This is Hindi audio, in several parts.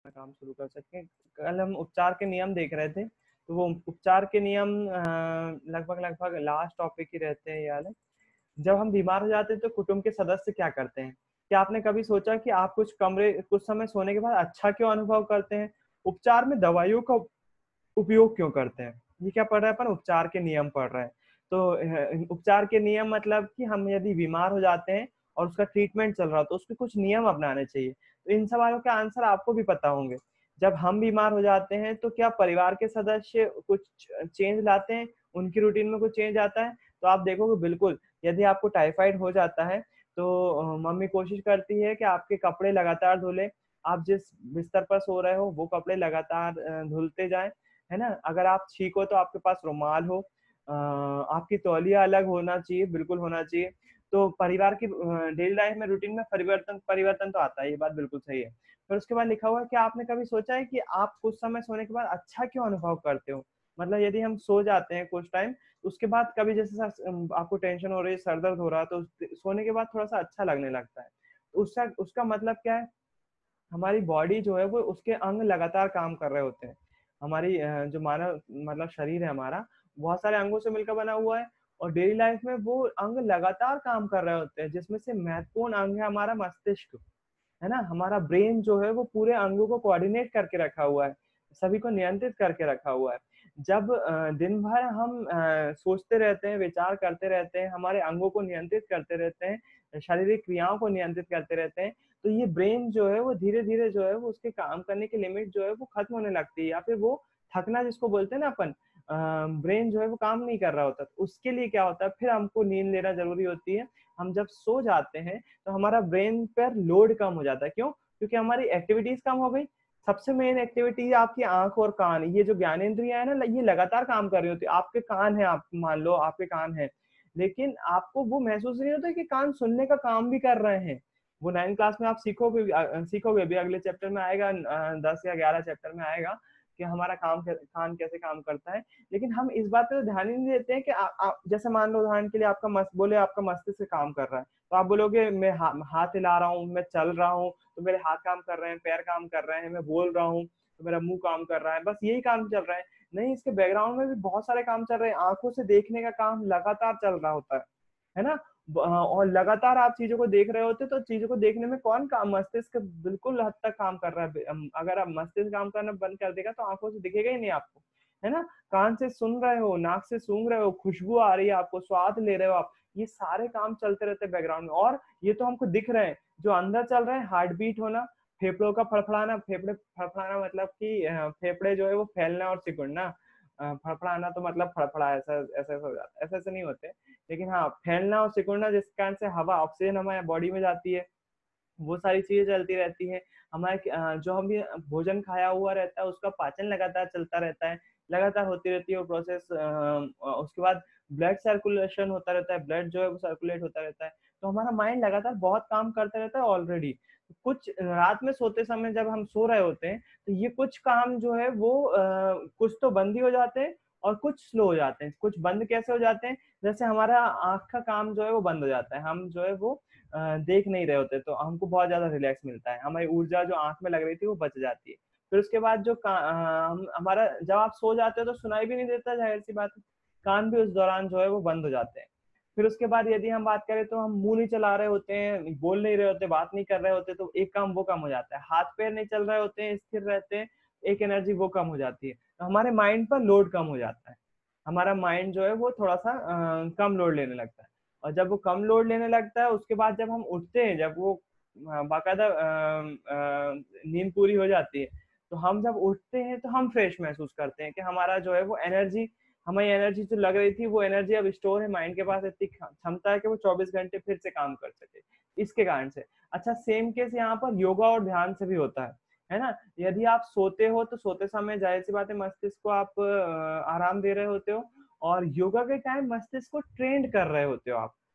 काम शुरू कर सकते हैं। कल हम उपचार के नियम देख रहे थे, तो वो उपचार के नियम लगभग लगभग लास्ट टॉपिक ही रहते हैं ये वाले। जब हम बीमार हो जाते हैं तो कुटुंब के सदस्य क्या करते हैं? क्या आपने कभी सोचा कि आप कुछ समय सोने के बाद अच्छा क्यों अनुभव करते हैं? उपचार में दवाइयों का उपयोग क्यों करते हैं? ये क्या पढ़ रहे हैं अपन? उपचार के नियम पढ़ रहे हैं। तो उपचार के नियम मतलब कि हम यदि बीमार हो जाते हैं और उसका ट्रीटमेंट चल रहा हो तो उसके कुछ नियम अपनाने चाहिए। तो इन सवालों के आंसर आपको भी पता होंगे। जब हम बीमार हो जाते हैं तो क्या परिवार के सदस्य कुछ चेंज लाते हैं? उनकी रूटीन में कुछ चेंज आता है? तो आप देखोगे बिल्कुल, यदि आपको टाइफाइड हो जाता है तो मम्मी कोशिश करती है कि आपके कपड़े लगातार धुले। आप जिस बिस्तर पर सो रहे हो वो कपड़े लगातार धुलते जाएं, है ना? अगर आप ठीक हो तो आपके पास रुमाल हो, आपकी तौलिया अलग होना चाहिए, बिल्कुल होना चाहिए। तो परिवार की डेली लाइफ में रूटीन में परिवर्तन परिवर्तन तो आता है, ये बात बिल्कुल सही है। फिर उसके बाद लिखा हुआ है कि आपने कभी सोचा है कि आप कुछ समय सोने के बाद अच्छा क्यों अनुभव करते हो? मतलब यदि हम सो जाते हैं कुछ टाइम, उसके बाद कभी जैसे आपको टेंशन हो रही है, सर दर्द हो रहा है, तो सोने के बाद थोड़ा-सा अच्छा लगने लगता है। तो उसका उसका मतलब क्या है? हमारी बॉडी जो है वो उसके अंग लगातार काम कर रहे होते हैं। हमारी जो मानव मतलब शरीर है हमारा, बहुत सारे अंगों से मिलकर बना हुआ है और डेली लाइफ में वो अंग लगातार काम कर रहे होते हैं, जिसमें से महत्वपूर्ण अंग है हमारा मस्तिष्क। है ना? हमारा ब्रेन जो है वो पूरे अंगों को कोऑर्डिनेट करके रखा हुआ है, सभी को नियंत्रित करके रखा हुआ है। जब दिन भर हम सोचते रहते हैं, विचार करते रहते हैं, हमारे अंगों को नियंत्रित करते रहते हैं, शारीरिक क्रियाओं को नियंत्रित करते रहते हैं, तो ये ब्रेन जो है वो धीरे-धीरे जो है वो उसके काम करने की लिमिट जो है वो खत्म होने लगती है या फिर वो थकना जिसको बोलते हैं ना अपन, ब्रेन जो है वो काम नहीं कर रहा होता। तो उसके लिए क्या होता है, फिर हमको नींद लेना ज़रूरी होती है। हम जब सो जाते हैं तो हमारा ब्रेन पर लोड कम हो जाता है। क्यों? क्योंकि हमारी एक्टिविटीज़ कम हो गई। सबसे मेन एक्टिविटी है आपकी आँख और कान। ये जो ज्ञानेंद्रियाँ है ना, ये लगातार काम कर रही होती है। आपके कान है, आप मान लो आपके कान हैं, लेकिन आपको वो महसूस नहीं होता कि कान सुनने का काम भी कर रहे हैं। वो 9th क्लास में आप सीखोगे भी, अगले चैप्टर में आएगा, 10 या 11 चैप्टर में आएगा कि हमारा कान कैसे काम करता है। लेकिन हम इस बात पे तो ध्यान ही नहीं देते हैं कि जैसे मान लो उदाहरण के लिए आपका मस्तिष्क काम कर रहा है, तो आप बोलोगे मैं हाथ हिला रहा हूँ, मैं चल रहा हूँ, तो मेरे हाथ काम कर रहे हैं, पैर काम कर रहे हैं, मैं बोल रहा हूँ, तो मेरा मुँह काम कर रहा है, बस यही काम चल रहा है। नहीं, इसके बैकग्राउंड में भी बहुत सारे काम चल रहे हैं, आँखों से देखने का काम लगातार चल रहा होता है ना? और लगातार आप चीज़ों को देख रहे होते, तो चीज़ों को देखने में कौन काम मस्तिष्क बिल्कुल हद तक काम कर रहा है। अगर आप मस्तिष्क काम करना बंद कर देगा, तो आँखों से दिखेगा ही नहीं आपको, है ना? कान से सुन रहे हो, नाक से सूँघ रहे हो, खुशबू आ रही है आपको, स्वाद ले रहे हो आप, ये सारे काम चलते रहते हैं बैकग्राउंड में और ये तो हमको दिख रहे हैं। जो अंदर चल रहे हैं, हार्ट बीट होना, फेफड़ों का फड़फड़ाना, फेफड़े फड़फड़ाना मतलब कि फेफड़े जो है वो फैलना और सिकुड़ना। फड़फड़ाना तो मतलब फड़फड़ा ऐसा हो जाता है, ऐसे-ऐसे नहीं होते। लेकिन हाँ, फैलना और सिकुड़ना जिस कारण से हवा ऑक्सीजन हमारे बॉडी में जाती है, वो सारी चीज़ें चलती रहती हैं। जो हम ये भोजन खाया हुआ रहता है, उसका पाचन लगातार चलता रहता है, लगातार होती रहती है वो प्रोसेस। उसके बाद ब्लड सर्कुलेशन होता रहता है, ब्लड जो है वो सर्कुलेट होता रहता है। तो हमारा माइंड लगातार बहुत काम करता रहता है ऑलरेडी। कुछ रात में सोते समय जब हम सो रहे होते हैं, तो ये कुछ काम जो है वो कुछ तो बंद ही हो जाते हैं और कुछ स्लो हो जाते हैं। कुछ बंद कैसे हो जाते हैं? जैसे हमारा आँख का काम जो है वो बंद हो जाता है। हम जो है वो देख नहीं रहे होते, तो हमको बहुत ज़्यादा रिलैक्स मिलता है। हमारी ऊर्जा जो आँख में लग रही थी वो बच जाती है। फिर उसके बाद हमारा जब आप सो जाते हो तो सुनाई भी नहीं देता, ज़ाहिर-सी बात है। कान भी उस दौरान जो है वो बंद हो जाते हैं। फिर उसके बाद यदि हम बात करें तो हम मुँह नहीं चला रहे होते हैं, बोल नहीं रहे होते, बात नहीं कर रहे होते, तो एक काम वो कम हो जाता है। हाथ-पैर नहीं चल रहे होते हैं, स्थिर रहते हैं, एक एनर्जी वो कम हो जाती है। तो हमारे माइंड पर लोड कम हो जाता है। हमारा माइंड जो है वो थोड़ा-सा कम लोड लेने लगता है। और जब वो कम लोड लेने लगता है उसके बाद जब हम उठते हैं, जब वो बाकायदा नींद पूरी हो जाती है, तो हम जब उठते हैं तो हम फ्रेश महसूस करते हैं कि हमारा जो है वो एनर्जी, हमारी एनर्जी जो लग रही थी वो एनर्जी अब स्टोर है, माइंड के पास इतनी क्षमता है कि वो 24 घंटे फिर से काम कर सके, इसके कारण से। अच्छा, सेम केस यहाँ पर योगा और ध्यान से भी होता है ना? यदि आप सोते हो तो सोते समय ज़ाहिर-सी बात है मस्तिष्क को आप आराम दे रहे होते हो और योगा के टाइम मस्तिष्क को ट्रेंड कर रहे होते हो आप।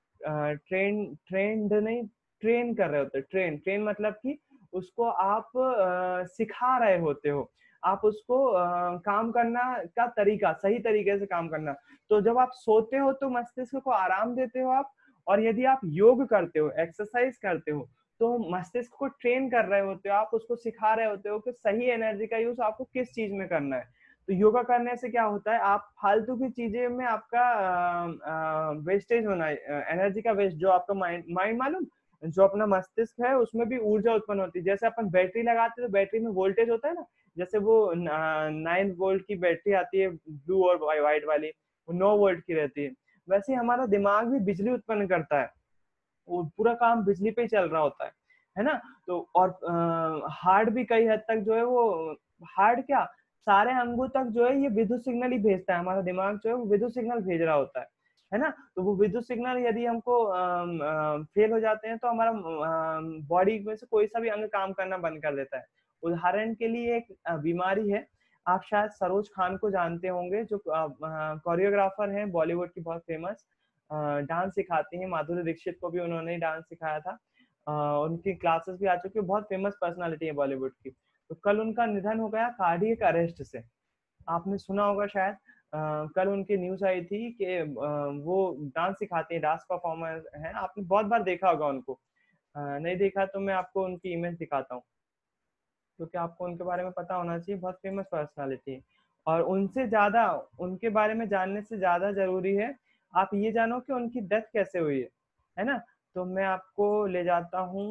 ट्रेंड नहीं, ट्रेन कर रहे होते हो। ट्रेन मतलब कि उसको आप सिखा रहे होते हो। आप उसको काम करना का तरीका, सही तरीके से काम करना। तो जब आप सोते हो तो मस्तिष्क को आराम देते हो आप, और यदि आप योग करते हो, एक्सरसाइज करते हो, तो मस्तिष्क को ट्रेन कर रहे होते हो आप, उसको सिखा रहे होते हो कि सही एनर्जी का यूज आपको किस चीज में करना है। तो योगा करने से क्या होता है, आप फालतू की चीजें में आपका वेस्टेज होना है, एनर्जी का वेस्ट, जो आपका माइंड माइंड मालूम, जो अपना मस्तिष्क है उसमें भी ऊर्जा उत्पन्न होती है। जैसे अपन बैटरी लगाते हैं तो बैटरी में वोल्टेज होता है ना, जैसे वो 9 वोल्ट की बैटरी आती है ब्लू और व्हाइट वाली, वो 9 वोल्ट की रहती है। वैसे ही हमारा दिमाग भी बिजली उत्पन्न करता है, वो पूरा काम बिजली पे ही चल रहा होता है ना। तो और हार्ट भी कई हद तक जो है वो, हार्ट क्या, सारे अंगों तक जो है ये विद्युत सिग्नल ही भेजता है, हमारा दिमाग जो है वो विद्युत सिग्नल भेज रहा होता है ना। तो वो विद्युत सिग्नल यदि हमको फेल हो जाते हैं तो हमारा बॉडी में से कोई सा भी अंग काम करना बंद कर देता है। उदाहरण के लिए एक बीमारी है, आप शायद सरोज खान को जानते होंगे, जो कोरियोग्राफर हैं बॉलीवुड की, बहुत फेमस डांस सिखाती हैं, माधुरी दीक्षित को भी उन्होंने डांस सिखाया था, उनकी क्लासेस भी आ चुकी है, बहुत फेमस पर्सनालिटी है बॉलीवुड की। तो कल उनका निधन हो गया कार्डियक अरेस्ट से, आपने सुना होगा शायद। कल उनकी न्यूज आई थी कि वो डांस सिखाती है, डांस परफॉर्मर है, आपने बहुत बार देखा होगा उनको। नहीं देखा तो मैं आपको उनकी इमेज दिखाता हूँ, क्योंकि आपको उनके बारे में पता होना चाहिए, बहुत फेमस पर्सनालिटी है। और उनसे ज्यादा, उनके बारे में जानने से ज्यादा जरूरी है आप ये जानो कि उनकी डेथ कैसे हुई है ना। तो मैं आपको ले जाता हूँ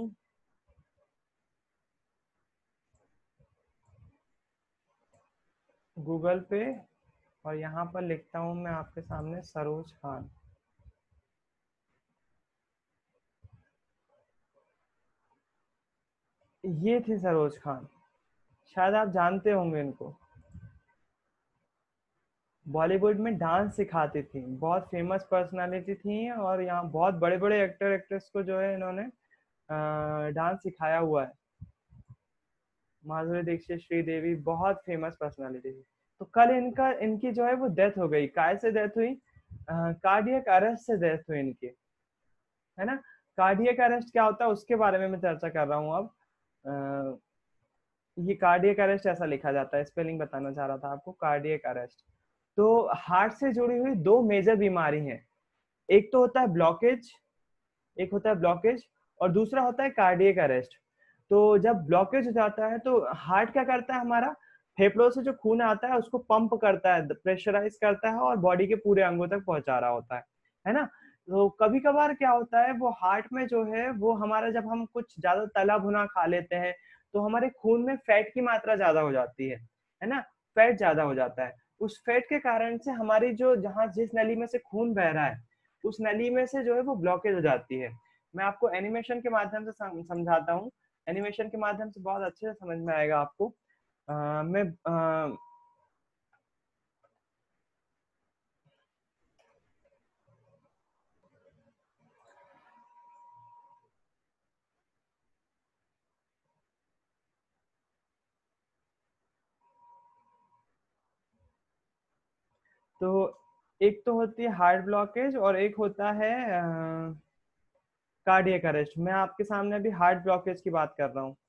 गूगल पे, और यहाँ पर लिखता हूँ मैं आपके सामने सरोज खान। ये थी सरोज खान, शायद आप जानते होंगे इनको, बॉलीवुड में डांस सिखाती थी, बहुत फेमस पर्सनालिटी थी, और यहाँ बहुत बड़े बड़े एक्टर एक्ट्रेस को जो है इन्होंने डांस सिखाया हुआ है। माधुरी दीक्षित, श्रीदेवी, बहुत फेमस पर्सनालिटी थी। तो कल इनका, इनकी जो है वो डेथ हो गई। काय से डेथ हुई, कार्डियक अरेस्ट से डेथ हुई इनकी, है ना। कार्डियक अरेस्ट क्या होता है उसके बारे में मैं चर्चा कर रहा हूँ अब। ये कार्डियक अरेस्ट ऐसा लिखा जाता है, स्पेलिंग बताना चाह रहा था आपको, कार्डियक अरेस्ट। तो हार्ट से जुड़ी हुई दो मेजर बीमारी हैं, एक तो होता है ब्लॉकेज, एक होता है ब्लॉकेज, और दूसरा होता है कार्डियक अरेस्ट। तो जब ब्लॉकेज हो जाता है तो हार्ट क्या करता है, हमारा फेफड़ों से जो खून आता है उसको पंप करता है, प्रेशराइज करता है, और बॉडी के पूरे अंगों तक पहुंचा रहा होता है ना। तो कभी कभार क्या होता है, वो हार्ट में जो है वो हमारा, जब हम कुछ ज्यादा तला भुना खा लेते हैं तो हमारे खून में फैट की मात्रा ज्यादा हो जाती है ना। फैट ज्यादा हो जाता है, उस फैट के कारण से हमारी जो, जहाँ जिस नली में से खून बह रहा है उस नली में से जो है वो ब्लॉकेज हो जाती है। मैं आपको एनिमेशन के माध्यम से समझाता हूँ, एनिमेशन के माध्यम से बहुत अच्छे से समझ में आएगा आपको। मैं तो एक तो होती है हार्ट ब्लॉकेज, और एक होता है कार्डियक अरेस्ट। मैं आपके सामने अभी हार्ट ब्लॉकेज की बात कर रहा हूँ।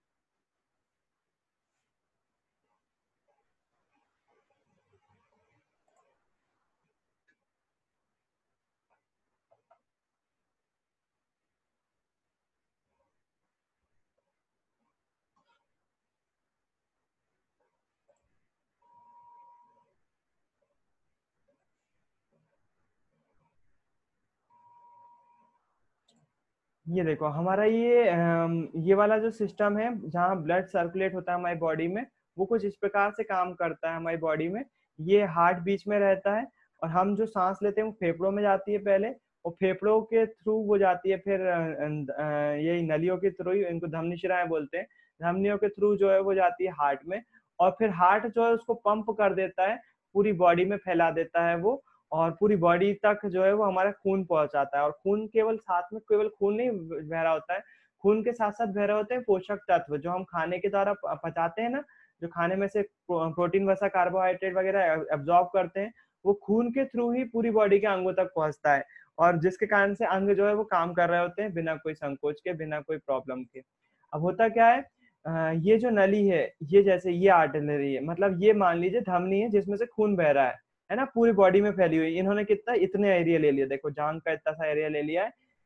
ये देखो हमारा ये वाला जो सिस्टम है जहाँ ब्लड सर्कुलेट होता है हमारी बॉडी में, वो कुछ इस प्रकार से काम करता है हमारी बॉडी में। ये हार्ट बीच में रहता है, और हम जो सांस लेते हैं वो फेफड़ों में जाती है पहले, और फेफड़ों के थ्रू वो जाती है फिर यही नलियों के थ्रू ही, इनको धमनी शिराएं बोलते हैं, धमनियों के थ्रू जो है वो जाती है हार्ट में, और फिर हार्ट जो है उसको पंप कर देता है, पूरी बॉडी में फैला देता है वो, और पूरी बॉडी तक जो है वो हमारा खून पहुंचाता है। और खून केवल साथ में, केवल खून नहीं बह रहा होता है, खून के साथ साथ बह रहे होते हैं पोषक तत्व जो हम खाने के द्वारा पचाते हैं ना, जो खाने में से प्रोटीन वसा कार्बोहाइड्रेट वगैरह एब्जॉर्ब करते हैं, वो खून के थ्रू ही पूरी बॉडी के अंगों तक पहुंचता है, और जिसके कारण से अंग जो है वो काम कर रहे होते हैं बिना कोई संकोच के, बिना कोई प्रॉब्लम के। अब होता क्या है, ये जो नली है, ये जैसे ये आर्टलरी है, मतलब ये मान लीजिए धमनी है जिसमें से खून बह रहा है ना, पूरी बॉडी में फैली हुई। इन्होंने कितना, इतने एरिया ले लिया, देखो जांग का इतना सा एरिया ले लिया है,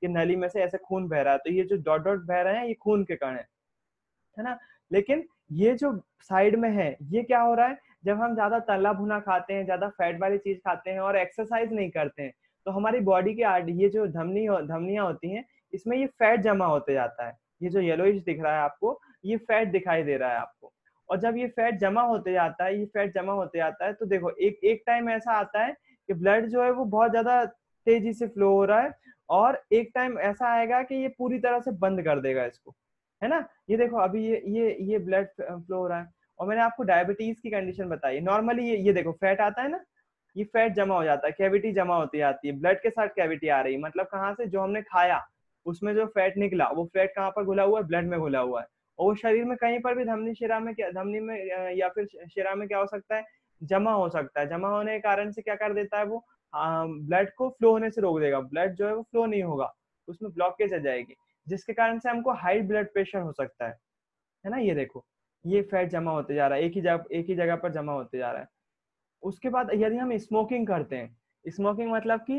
कि नली में से ऐसे खून बह रहा है, तो ये जो डॉट डॉट बह रहे हैं ये खून के कण है ना। लेकिन ये जो साइड में है ये क्या हो रहा है, जब हम ज्यादा तला भुना खाते हैं, ज्यादा फैट वाली चीज खाते हैं और एक्सरसाइज नहीं करते हैं, तो हमारी बॉडी के ये जो धमनियां होती हैं, इसमें ये फैट जमा होते जाता है। ये जो येलोइश दिख रहा है आपको, ये फैट दिखाई दे रहा है आपको। और जब ये फैट जमा होते जाता है, ये फैट जमा होते जाता है, तो देखो एक एक टाइम ऐसा आता है कि ब्लड जो है वो बहुत ज्यादा तेजी से फ्लो हो रहा है, और एक टाइम ऐसा आएगा कि ये पूरी तरह से बंद कर देगा इसको, है ना। ये देखो अभी ये ब्लड फ्लो हो रहा है। और मैंने आपको डायबिटीज की कंडीशन बताई। नॉर्मली ये देखो फैट आता है ना, ये फैट जमा हो जाता है, कैविटी जमा होती आती है, ब्लड के साथ कैविटी आ रही है, मतलब कहाँ से, जो हमने खाया उसमें जो फैट निकला वो फैट कहाँ पर घुला हुआ है, ब्लड में घुला हुआ है। और वो शरीर में कहीं पर भी धमनी शिरा में धमनी में या फिर शिरा में क्या हो सकता है, जमा हो सकता है। जमा होने के कारण से क्या कर देता है वो, ब्लड को फ्लो होने से रोक देगा, ब्लड जो है वो फ्लो नहीं होगा, उसमें ब्लॉकेज आ जाएगी, जिसके कारण से हमको हाई ब्लड प्रेशर हो सकता है ना। ये देखो ये फैट जमा होते जा रहा है, एक ही जगह पर जमा होते जा रहा है। उसके बाद यदि हम स्मोकिंग करते हैं, स्मोकिंग मतलब कि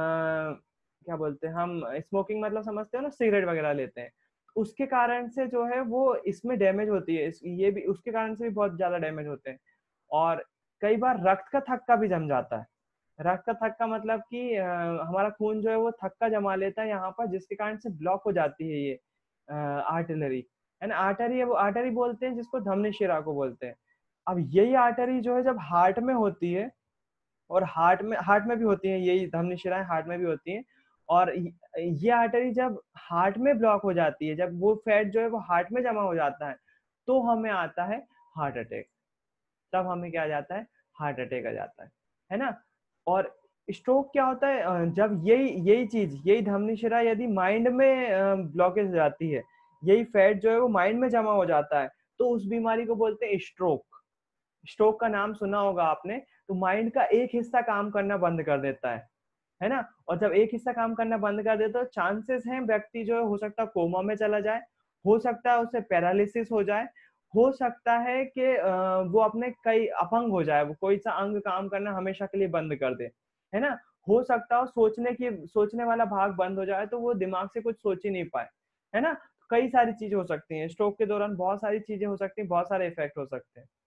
क्या बोलते हैं हम, स्मोकिंग मतलब समझते हो ना, सिगरेट वगैरह लेते हैं, उसके कारण से जो है वो इसमें डैमेज होती है, ये भी उसके कारण से भी बहुत ज्यादा डैमेज होते हैं। और कई बार रक्त का थक्का भी जम जाता है। रक्त का थक्का मतलब कि हमारा खून जो है वो थक्का जमा लेता है यहाँ पर, जिसके कारण से ब्लॉक हो जाती है ये आर्टलरी, है ना। आर्टरी है वो, आर्टरी बोलते हैं जिसको, धमनी शिरा को बोलते हैं। अब यही आर्टरी जो है जब हार्ट में होती है, और हार्ट में भी होती है, यही धमनी शिराएं हार्ट में भी होती हैं। और ये आर्टरी जब हार्ट में ब्लॉक हो जाती है, जब वो फैट जो है वो हार्ट में जमा हो जाता है, तो हमें आता है हार्ट अटैक। तब हमें क्या आ जाता है, हार्ट अटैक आ जाता है ना। और स्ट्रोक क्या होता है, जब यही यही चीज, यही धमनी शिरा यदि माइंड में ब्लॉकेज हो जाती है, यही फैट जो है वो माइंड में जमा हो जाता है, तो उस बीमारी को बोलते हैं स्ट्रोक। स्ट्रोक का नाम सुना होगा आपने। तो माइंड का एक हिस्सा काम करना बंद कर देता है ना। और जब एक हिस्सा काम करना बंद कर देता है, तो चांसेस हैं व्यक्ति जो है हो सकता है कोमा में चला जाए, हो सकता है उसे पैरालिसिस हो जाए, हो सकता है कि वो अपने कई अपंग हो जाए, वो कोई सा अंग काम करना हमेशा के लिए बंद कर दे, है ना। हो सकता है सोचने वाला भाग बंद हो जाए, तो वो दिमाग से कुछ सोच ही नहीं पाए, है ना। कई सारी चीजें हो सकती हैं स्ट्रोक के दौरान, बहुत सारी चीजें हो सकती हैं, बहुत सारे इफेक्ट हो सकते हैं।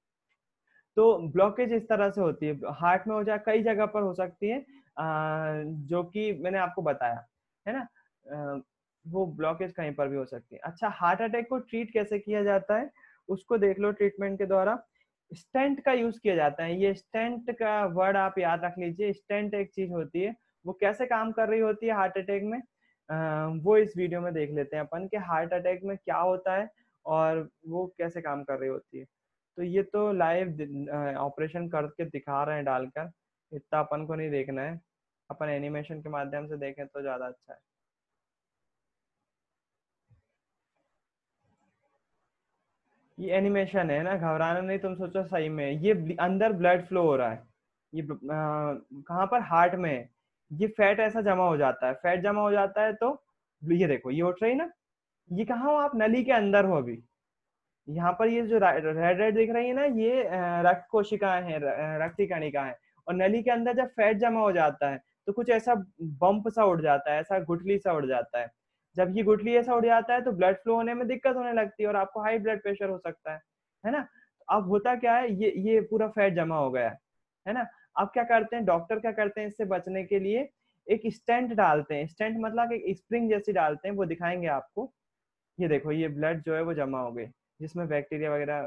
तो ब्लॉकेज इस तरह से होती है, हार्ट में हो जाए, कई जगह पर हो सकती है, जो कि मैंने आपको बताया, है ना। वो ब्लॉकेज कहीं पर भी हो सकती है। अच्छा, हार्ट अटैक को ट्रीट कैसे किया जाता है, उसको देख लो। ट्रीटमेंट के द्वारा स्टेंट का यूज किया जाता है। ये स्टेंट का वर्ड आप याद रख लीजिए। स्टेंट एक चीज होती है, वो कैसे काम कर रही होती है हार्ट अटैक में, वो इस वीडियो में देख लेते हैं अपन के हार्ट अटैक में क्या होता है और वो कैसे काम कर रही होती है। तो ये तो लाइव ऑपरेशन करके दिखा रहे हैं डालकर, इतना अपन को नहीं देखना है, अपन एनिमेशन के माध्यम से देखें तो ज्यादा अच्छा है। ये एनिमेशन है ना, घबराना नहीं, तुम सोचो सही में ये अंदर ब्लड फ्लो हो रहा है, ये कहाँ पर, हार्ट में है। ये फैट ऐसा जमा हो जाता है, फैट जमा हो जाता है तो ये देखो ये उठ रही ना। ये कहाँ हो आप, नली के अंदर हो अभी। यहाँ पर ये जो रेड रेड दिख रही है ना, ये रक्त कोशिकाएं हैं, रक्त कणिका है। और नली के अंदर जब फैट जमा हो जाता है, तो कुछ ऐसा बम्प सा उड़ जाता है, ऐसा गुठली सा उड़ जाता है। जब ये गुठली ऐसा उड़ जाता है, तो ब्लड फ्लो होने में दिक्कत होने लगती है, और आपको हाई ब्लड प्रेशर हो सकता है ना। अब होता क्या है, ये पूरा फैट जमा हो गया है ना। अब क्या करते हैं डॉक्टर, क्या करते हैं इससे बचने के लिए, एक स्टेंट डालते हैं। स्टेंट मतलब एक स्प्रिंग जैसी डालते हैं, वो दिखाएंगे आपको। ये देखो ये ब्लड जो है वो जमा हो गई, जिसमें बैक्टीरिया वगैरह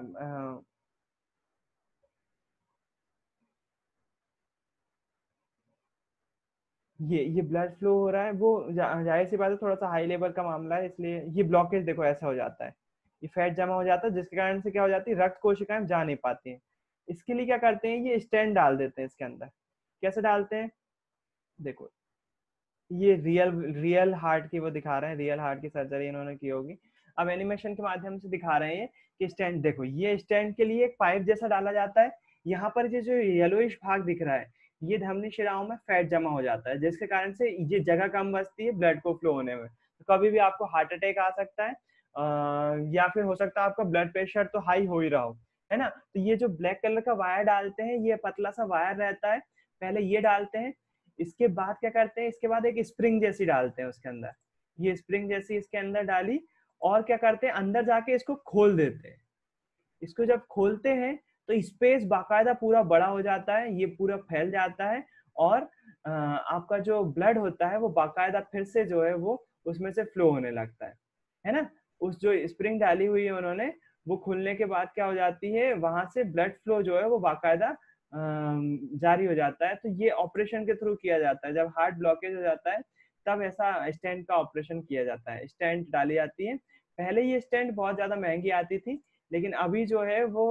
ये ब्लड फ्लो हो रहा है, वो जाहिर सी बात है थोड़ा सा हाई लेवल का मामला है, इसलिए ये ब्लॉकेज देखो ऐसा हो जाता है। ये फैट जमा हो जाता है, जिसके कारण से क्या हो जाती है, रक्त कोशिकाएं जा नहीं पाती हैं। इसके लिए क्या करते हैं, ये स्टेंट डाल देते हैं इसके अंदर। कैसे डालते हैं, देखो ये रियल रियल हार्ट की वो दिखा रहे हैं, रियल हार्ट की सर्जरी इन्होंने की होगी। अब एनिमेशन के माध्यम से दिखा रहे हैं कि स्टेंट देखो, ये स्टेंट के लिए एक पाइप जैसा डाला जाता है। यहाँ पर ये जो येलोइश भाग दिख रहा है, ये धमनी शिराओं में फैट जमा हो जाता है, जिसके कारण से ये जगह कम बचती है ब्लड को फ्लो होने में। तो कभी भी आपको हार्ट अटैक आ सकता है, या फिर हो सकता है आपका ब्लड प्रेशर तो हाई हो ही रहा हो, है ना। तो ये जो ब्लैक कलर का वायर डालते हैं, ये पतला सा वायर रहता है, पहले ये डालते हैं। इसके बाद क्या करते हैं, इसके बाद एक स्प्रिंग जैसी डालते हैं उसके अंदर, ये स्प्रिंग जैसी इसके अंदर डाली और क्या करते हैं, अंदर जाके इसको खोल देते हैं। इसको जब खोलते हैं तो स्पेस बाकायदा पूरा बड़ा हो जाता है, ये पूरा फैल जाता है और आपका जो ब्लड होता है वो बाकायदा फिर से जो है वो उसमें से फ्लो होने लगता है ना। उस जो स्प्रिंग डाली हुई है उन्होंने, वो खुलने के बाद क्या हो जाती है, वहां से ब्लड फ्लो जो है वो बाकायदा जारी हो जाता है। तो ये ऑपरेशन के थ्रू किया जाता है, जब हार्ट ब्लॉकेज हो जाता है तब ऐसा स्टेंट का ऑपरेशन किया जाता है, स्टेंट डाली जाती है। पहले ये स्टेंट बहुत ज्यादा महंगी आती थी, लेकिन अभी जो है वो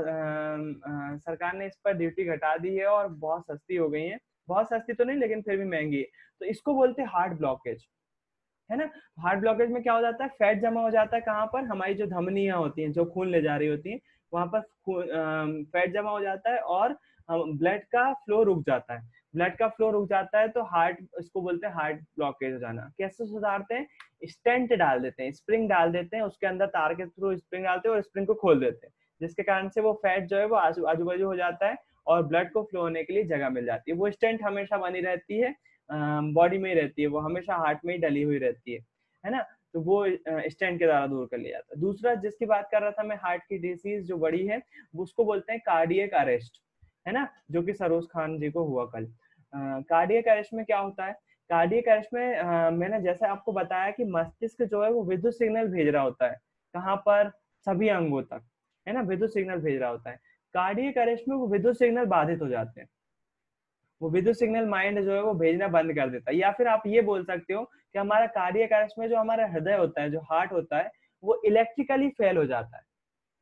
सरकार ने इस पर ड्यूटी घटा दी है और बहुत सस्ती हो गई है। बहुत सस्ती तो नहीं लेकिन फिर भी महंगी है। तो इसको बोलते हैं हार्ट ब्लॉकेज, है ना। हार्ट ब्लॉकेज में क्या हो जाता है, फैट जमा हो जाता है कहाँ पर, हमारी जो धमनियां होती हैं जो खून ले जा रही होती हैं वहां पर फैट जमा हो जाता है और ब्लड का फ्लो रुक जाता है। ब्लड का फ्लो रुक जाता है तो हार्ट, इसको बोलते हैं हार्ट ब्लॉकेज हो जाना। कैसे सुधारते हैं, स्टेंट डाल देते हैं, स्प्रिंग डाल देते हैं, उसके अंदर तार के थ्रू स्प्रिंग डालते हैं और स्प्रिंग को खोल देते हैं, जिसके कारण से वो फैट जो है वो आजू बाजू हो जाता है और ब्लड को फ्लो होने के लिए जगह मिल जाती है। वो स्टेंट हमेशा बनी रहती है, बॉडी में ही रहती है, वो हमेशा हार्ट में ही डली हुई रहती है ना। तो वो स्टेंट के द्वारा दूर कर लिया जाता है। दूसरा जिसकी बात कर रहा था मैं, हार्ट की डिसीज जो बड़ी है, उसको बोलते हैं कार्डियक अरेस्ट, है ना, जो कि सरोज खान जी को हुआ कल। कार्डियक अरेस्ट में क्या होता है, कार्डियक अरेस्ट में मैंने जैसे आपको बताया कि मस्तिष्क जो है वो विद्युत सिग्नल भेज रहा होता है, कहाँ पर, सभी अंगों तक, है ना, विद्युत सिग्नल भेज रहा होता है। कार्डियक अरेस्ट में वो विद्युत सिग्नल बाधित हो जाते हैं, वो विद्युत सिग्नल माइंड जो है वो भेजना बंद कर देता है। या फिर आप ये बोल सकते हो कि हमारा कार्डियक अरेस्ट में जो हमारा हृदय होता है, जो हार्ट होता है, वो इलेक्ट्रिकली फेल हो जाता है।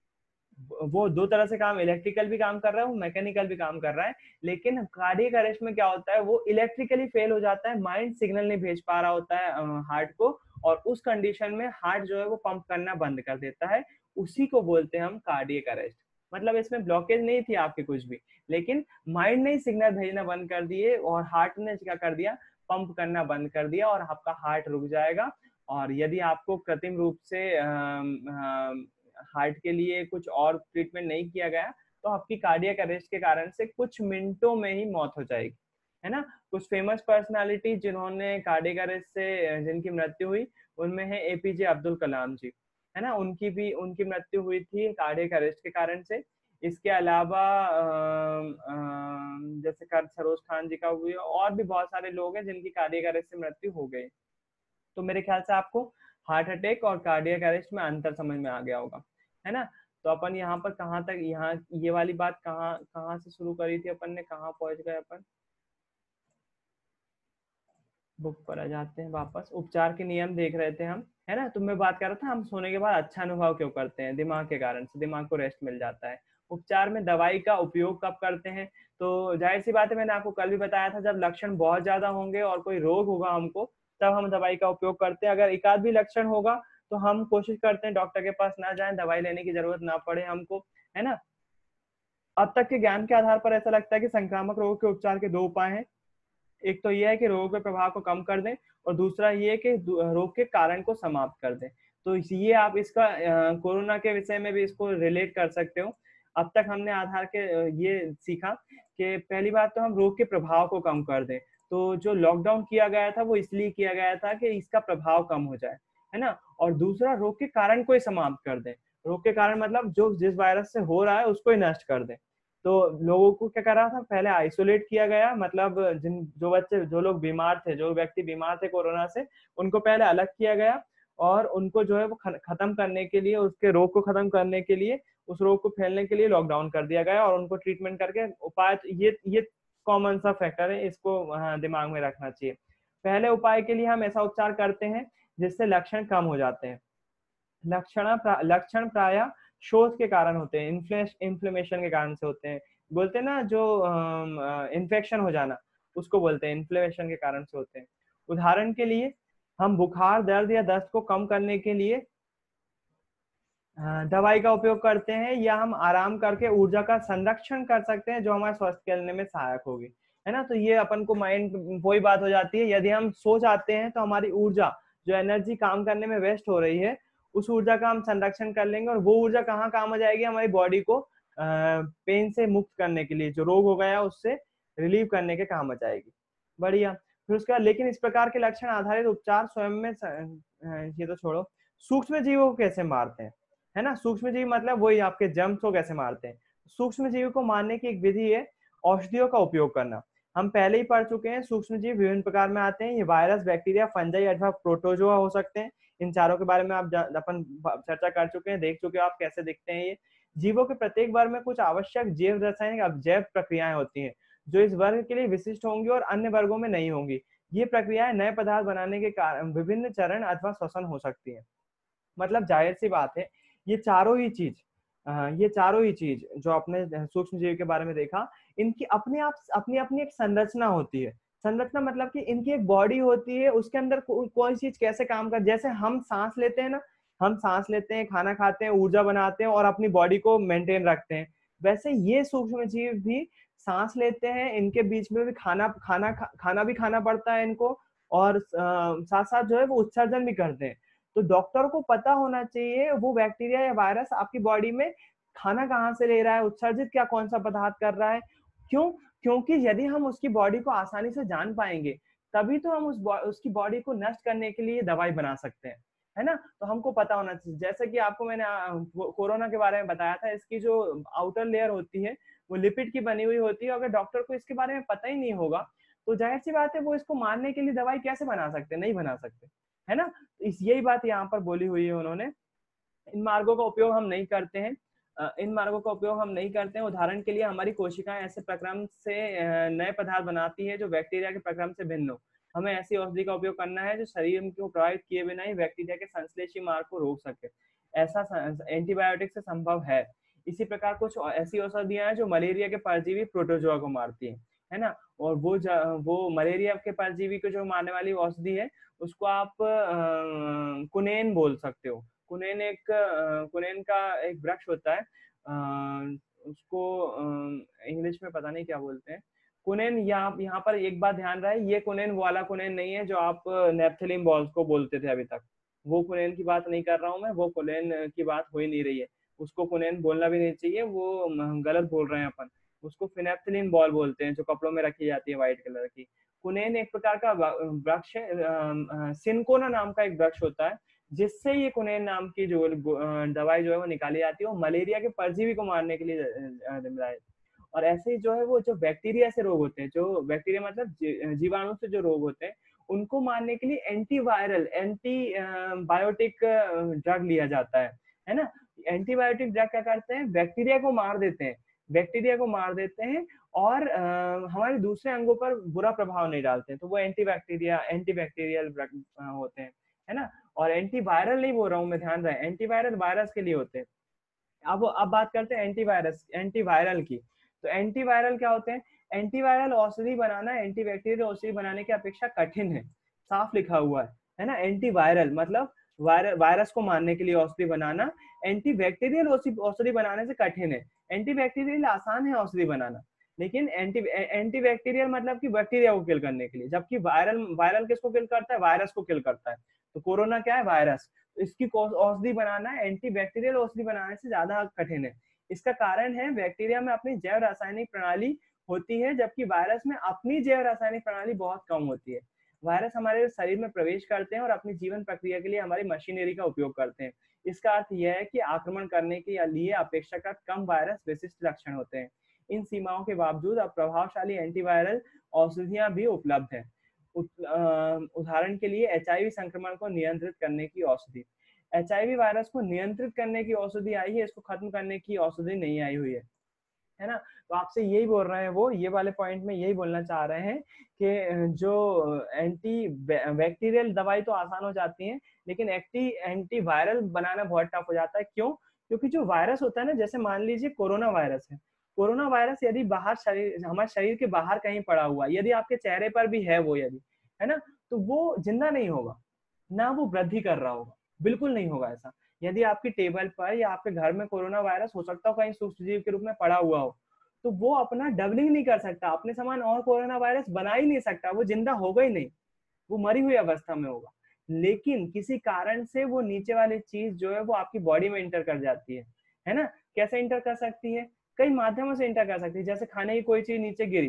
वो दो तरह से काम, इलेक्ट्रिकल भी काम कर रहा है, वो मैकेनिकल भी काम कर रहा है। लेकिन कार्डियक अरेस्ट में क्या होता है, वो इलेक्ट्रिकली फेल हो जाता है, माइंड सिग्नल नहीं भेज पा रहा होता है हार्ट को, और उस कंडीशन में हार्ट जो है वो पंप करना बंद कर देता है। उसी को बोलते हैं हम कार्डियक अरेस्ट। मतलब इसमें ब्लॉकेज नहीं थी आपके कुछ भी, लेकिन माइंड ने सिग्नल भेजना बंद कर दिए और हार्ट ने क्या कर दिया, पंप करना बंद कर दिया और आपका हार्ट रुक जाएगा। और यदि आपको कृत्रिम रूप से हार्ट के लिए कुछ और ट्रीटमेंट नहीं किया गया तो आपकी कार्डियक अरेस्ट के कारण से कुछ मिनटों में ही मौत हो जाएगी, है ना। कुछ फेमस पर्सनालिटी जिन्होंने कार्डियक अरेस्ट से जिनकी मृत्यु हुई, उनमें है एपीजे अब्दुल कलाम जी, है ना, उनकी मृत्यु हुई थी कार्डियक अरेस्ट के कारण से। इसके अलावा जैसे सरोज खान जी का हुई, और भी बहुत सारे लोग हैं जिनकी कार्डियक अरेस्ट से मृत्यु हो गई। तो मेरे ख्याल से आपको हार्ट अटैक और कार्डियक अरेस्ट में अंतर समझ में आ गया होगा, है ना। तो अपन यहाँ पर कहाँ तक, यहाँ ये वाली बात कहाँ कहाँ से शुरू करी थी अपन ने, कहाँ पहुंच गए अपन, बुक पर आ जाते हैं वापस। उपचार के नियम देख रहे थे हम, है ना। तो मैं बात कर रहा था हम सोने के बाद अच्छा अनुभव क्यों करते हैं, दिमाग के कारण से, दिमाग को रेस्ट मिल जाता है। उपचार में दवाई का उपयोग कब करते हैं, तो जाहिर सी बात है, मैंने आपको कल भी बताया था, जब लक्षण बहुत ज्यादा होंगे और कोई रोग होगा हमको, तब हम दवाई का उपयोग करते हैं। अगर एक आध भी लक्षण होगा तो हम कोशिश करते हैं डॉक्टर के पास ना जाएं, दवाई लेने की जरूरत ना पड़े हमको, है ना। अब तक के ज्ञान के आधार पर ऐसा लगता है कि संक्रामक रोग के उपचार के दो उपाय हैं। एक तो ये है कि रोग के प्रभाव को कम कर दें, और दूसरा ये है कि रोग के कारण को समाप्त कर दें। तो ये आप इसका कोरोना के विषय में भी इसको रिलेट कर सकते हो। अब तक हमने आधार के ये सीखा कि पहली बात तो हम रोग के प्रभाव को कम कर दें। तो जो लॉकडाउन किया गया था वो इसलिए किया गया था कि इसका प्रभाव कम हो जाए, है ना। और दूसरा, रोग के कारण को ही समाप्त कर दें। रोग के कारण मतलब जो जिस वायरस से हो रहा है उसको ही नष्ट कर दें। तो लोगों को क्या करा था, पहले आइसोलेट किया गया, मतलब जिन जो लोग बीमार थे, जो व्यक्ति बीमार थे कोरोना से, उनको पहले अलग किया गया और उनको जो है वो खत्म करने के लिए, उसके रोग को खत्म करने के लिए, उस रोग को फैलने के लिए लॉकडाउन कर दिया गया और उनको ट्रीटमेंट करके उपाय, ये कॉमन सा फैक्टर है, इसको दिमाग में रखना चाहिए। पहले उपाय के लिए हम ऐसा उपचार करते हैं जिससे लक्षण कम हो जाते हैं। लक्षण प्राय शोथ के कारण होते हैं, इन्फ्लेमेशन के कारण से होते हैं। बोलते हैं ना जो इन्फेक्शन हो जाना, उसको बोलते हैं इन्फ्लेमेशन के कारण से होते हैं। उदाहरण के लिए हम बुखार, दर्द या दस्त को कम करने के लिए दवाई का उपयोग करते हैं, या हम आराम करके ऊर्जा का संरक्षण कर सकते हैं जो हमारे स्वास्थ्य करने में सहायक होगी, है ना। तो ये अपन को माइंड, वही बात हो जाती है, यदि हम सो जाते हैं तो हमारी ऊर्जा, जो एनर्जी काम करने में वेस्ट हो रही है, उस ऊर्जा का हम संरक्षण कर लेंगे और वो ऊर्जा कहाँ काम आ जाएगी, हमारी बॉडी को पेन से मुक्त करने के लिए, जो रोग हो गया उससे रिलीव करने के काम आ जाएगी। बढ़िया। फिर उसके बाद लेकिन इस प्रकार के लक्षण आधारित उपचार स्वयं में ये तो छोड़ो, सूक्ष्म जीवों को कैसे मारते हैं, है ना। सूक्ष्म जीव मतलब वही आपके जर्म्स को कैसे मारते हैं। सूक्ष्म जीव को मारने की एक विधि है औषधियों का उपयोग करना। हम पहले ही पढ़ चुके हैं, सूक्ष्म जीव विभिन्न प्रकार में आते हैं। ये वायरस, बैक्टीरिया, फंजाई अथवा प्रोटोजोआ हो सकते हैं। इन चारों के बारे में आप अपन चर्चा कर चुके हैं, देख चुके हो आप कैसे दिखते हैं ये। जीवों के प्रत्येक वर्ग में कुछ आवश्यक जैव रासायनिक जैव प्रक्रियाएं होती हैं जो इस वर्ग के लिए विशिष्ट होंगी और अन्य वर्गों में नहीं होंगी। ये प्रक्रियाएं नए पदार्थ बनाने के कारण विभिन्न चरण अथवा श्वसन हो सकती है। मतलब जाहिर सी बात है, ये चारों ही चीज ये चारों ही चीज जो आपने सूक्ष्म जीव के बारे में देखा, इनकी अपने आप अपनी अपनी एक संरचना होती है। संरचना मतलब कि इनकी एक बॉडी होती है, उसके अंदर कोई चीज कैसे काम कर, जैसे हम सांस लेते हैं ना, हम सांस लेते हैं, खाना खाते हैं, ऊर्जा बनाते हैं और अपनी बॉडी को मेंटेन रखते हैं, वैसे ये सूक्ष्म जीव भी सांस लेते हैं, इनके बीच में भी खाना भी खाना पड़ता है इनको, और साथ साथ जो है वो उत्सर्जन भी करते हैं। तो डॉक्टर को पता होना चाहिए वो बैक्टीरिया या वायरस आपकी बॉडी में खाना कहाँ से ले रहा है, उत्सर्जित क्या कौन सा पदार्थ कर रहा है, क्यों। क्योंकि यदि हम उसकी बॉडी को आसानी से जान पाएंगे, तभी तो हम उसकी बॉडी को नष्ट करने के लिए दवाई बना सकते हैं, है ना। तो हमको पता होना चाहिए, जैसे कि आपको मैंने कोरोना के बारे में बताया था, इसकी जो आउटर लेयर होती है वो लिपिड की बनी हुई होती है। अगर डॉक्टर को इसके बारे में पता ही नहीं होगा, तो जाहिर सी बात है वो इसको मारने के लिए दवाई कैसे बना सकते, नहीं बना सकते, है ना। इस यही बात यहाँ पर बोली हुई है उन्होंने। इन मार्गों का उपयोग हम नहीं करते हैं, इन मार्गों का उपयोग हम नहीं करते हैं। उदाहरण के लिए हमारी कोशिकाएं ऐसे प्रक्रम से नए पदार्थ बनाती है जो बैक्टीरिया के प्रक्रम से भिन्न हो। हमें ऐसी औषधि का उपयोग करना है जो शरीर को प्रभावित किए बिना ही बैक्टीरिया के संश्लेषी मार्ग को रोक सके। ऐसा एंटीबायोटिक से संभव है। इसी प्रकार कुछ ऐसी औषधियां हैं जो मलेरिया के परजीवी प्रोटोजोआ को मारती है ना। और वो मलेरिया के परजीवी को जो मारने वाली औषधि है, उसको आप कुनेन बोल सकते हो। कुनेन का एक वृक्ष होता है, उसको इंग्लिश में पता नहीं क्या बोलते हैं। कुनेन, यहाँ पर एक बात ध्यान रहे, ये कुनेन वाला कुनेन नहीं है जो आप नेप्थेलिन बॉल्स को बोलते थे अभी तक। वो कुनेन की बात नहीं कर रहा हूँ मैं, वो कुनेन की बात हो ही नहीं रही है। उसको कुनेन बोलना भी नहीं चाहिए, वो गलत बोल रहे हैं अपन। उसको फिनेप्थेलिन बॉल बोलते हैं जो कपड़ों में रखी जाती है व्हाइट कलर की। कुनेन एक प्रकार का वृक्ष है, सिनकोना नाम का एक वृक्ष होता है, जिससे ये कुनेन नाम की जो दवाई जो है वो निकाली जाती है, वो मलेरिया के परजीवी को मारने के लिए जिम्मेदार है। और ऐसे ही जो है वो जो बैक्टीरिया से रोग होते हैं, जो बैक्टीरिया मतलब जीवाणु से जो रोग होते हैं, उनको मारने के लिए एंटीवायरल बायोटिक ड्रग लिया जाता है ना। एंटीबायोटिक ड्रग क्या करते हैं, बैक्टीरिया को मार देते हैं, बैक्टीरिया को मार देते हैं और हमारे दूसरे अंगों पर बुरा प्रभाव नहीं डालते हैं। तो वो एंटीबैक्टीरियल ड्रग होते हैं, है ना। और एंटीवायरल नहीं बोल रहा हूँ मैं, ध्यान रहे, एंटीवायरल वायरस के लिए होते हैं। अब बात करते हैं एंटीवायरल की। तो एंटीवायरल क्या होते हैं, एंटीवायरल औषधि बनाना एंटीबैक्टीरियल औषधि बनाने की अपेक्षा कठिन है, साफ लिखा हुआ है ना। एंटीवायरल मतलब वायरस को मारने के लिए औषधि बनाना, एंटीबैक्टीरियल औषधि बनाने से कठिन है। एंटीबैक्टीरियल आसान है औषधि बनाना, लेकिन एंटीबैक्टीरियल मतलब कि बैक्टीरिया को किल करने के लिए, जबकि वायरल वायरल किसको किल करता है, वायरस को किल करता है। तो कोरोना क्या है, वायरस। इसकी औषधि बनाना एंटीबैक्टीरियल औषधि बनाने से ज्यादा कठिन है। इसका कारण है बैक्टीरिया में अपनी जैव रासायनिक प्रणाली होती है, जबकि वायरस में अपनी जैव रासायनिक प्रणाली बहुत कम होती है। वायरस हमारे शरीर में प्रवेश करते हैं और अपनी जीवन प्रक्रिया के लिए हमारी मशीनरी का उपयोग करते हैं। इसका अर्थ यह है कि आक्रमण करने के लिए अपेक्षाकृत कम वायरस विशिष्ट लक्षण होते हैं। इन सीमाओं के बावजूद अब प्रभावशाली एंटीवायरल औषधियां भी उपलब्ध हैं। उदाहरण के लिए एचआईवी संक्रमण को नियंत्रित करने की औषधि। एचआईवी वायरस को नियंत्रित करने की औषधि आई है, इसको खत्म करने की औषधि नहीं आई हुई है ना। तो आपसे यही बोल रहे हैं, वो ये वाले पॉइंट में यही बोलना चाह रहे हैं कि जो एंटी बैक्टीरियल दवाई तो आसान हो जाती है, लेकिन एंटी वायरल बनाना बहुत टफ हो जाता है। क्यों? क्योंकि जो वायरस होता है ना, जैसे मान लीजिए कोरोना वायरस है, कोरोना वायरस यदि बाहर हमारे शरीर के बाहर कहीं पड़ा हुआ, यदि आपके चेहरे पर भी है वो, यदि है ना, तो वो जिंदा नहीं होगा, ना वो वृद्धि कर रहा होगा, बिल्कुल नहीं होगा ऐसा। यदि आपकी टेबल पर या आपके घर में कोरोना वायरस हो सकता हो कहीं सूक्ष्मजीव के रूप में पड़ा हुआ हो, तो वो अपना डबलिंग नहीं कर सकता, अपने समान और कोरोना वायरस बना ही नहीं सकता, वो जिंदा होगा ही नहीं, वो मरी हुई अवस्था में होगा। लेकिन किसी कारण से वो नीचे वाली चीज जो है वो आपकी बॉडी में इंटर कर जाती है ना। कैसे इंटर कर सकती है? कई माध्यमों से इंटर कर सकती है। जैसे खाने की कोई चीज नीचे गिरी,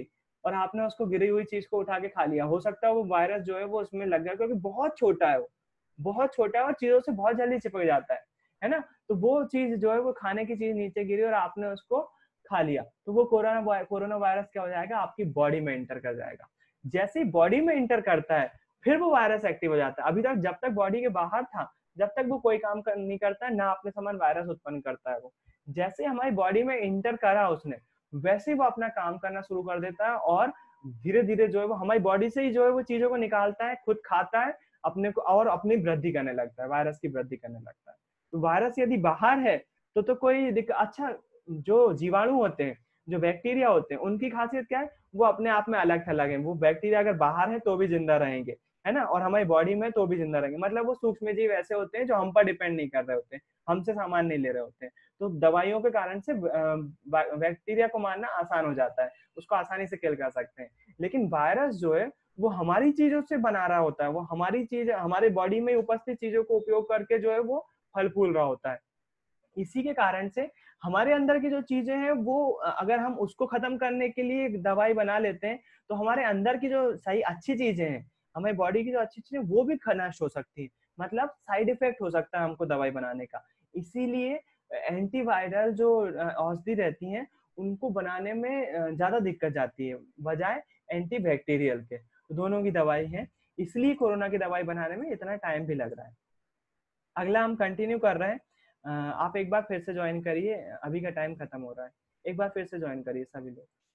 और आपने उसको गिरी हुई चीज को उठा के खा लिया, हो सकता है वो वायरस जो है वो उसमें लग गया, क्योंकि बहुत छोटा है वो, बहुत छोटा है और चीजों से बहुत जल्दी चिपक जाता है ना। तो वो चीज जो है वो खाने की चीज नीचे गिरी और आपने उसको खा लिया, तो वो कोरोना वायरस क्या हो जाएगा, आपकी बॉडी में एंटर कर जाएगा। जैसे ही बॉडी में एंटर करता है फिर वो वायरस एक्टिव हो जाता है। अभी तक जब तक बॉडी के बाहर था, जब तक वो कोई काम नहीं करता है, ना अपने समान वायरस उत्पन्न करता है वो। जैसे हमारी बॉडी में इंटर करा उसने, वैसे ही वो अपना काम करना शुरू कर देता है और धीरे धीरे जो है वो हमारी बॉडी से ही जो है वो चीजों को निकालता है, खुद खाता है अपने को और अपनी वृद्धि करने लगता है, वायरस की वृद्धि करने लगता है। तो वायरस यदि बाहर है तो कोई दिक्कत, अच्छा जो जीवाणु होते हैं, जो बैक्टीरिया होते हैं, उनकी खासियत क्या है, वो अपने आप में अलग थलग है। वो बैक्टीरिया अगर बाहर है तो भी जिंदा रहेंगे, है ना, और हमारी बॉडी में तो भी जिंदा रहेंगे। मतलब वो सूक्ष्म जीव ऐसे होते हैं जो हम पर डिपेंड नहीं कर रहे होते हैं, हमसे सामान नहीं ले रहे होते हैं। तो दवाइयों के कारण से बैक्टीरिया को मारना आसान हो जाता है, उसको आसानी से किल कर सकते हैं। लेकिन वायरस जो है वो हमारी चीजों से बना रहा होता है, वो हमारी चीज, हमारे बॉडी में उपस्थित चीजों को उपयोग करके जो है वो फल फूल रहा होता है। इसी के कारण से हमारे अंदर की जो चीजें हैं वो अगर हम उसको खत्म करने के लिए एक दवाई बना लेते हैं, तो हमारे अंदर की जो सही अच्छी चीजें हैं, हमारी बॉडी की जो अच्छी चीजें, वो भी नष्ट हो सकती है। मतलब साइड इफेक्ट हो सकता है हमको दवाई बनाने का। इसीलिए एंटीवायरल जो औषधि रहती हैं, उनको बनाने में ज्यादा दिक्कत जाती है बजाय एंटीबैक्टीरियल के। तो दोनों की दवाई है, इसलिए कोरोना की दवाई बनाने में इतना टाइम भी लग रहा है। अगला हम कंटिन्यू कर रहे हैं। आप एक बार फिर से ज्वाइन करिए, अभी का टाइम खत्म हो रहा है, एक बार फिर से ज्वाइन करिए सभी लोग।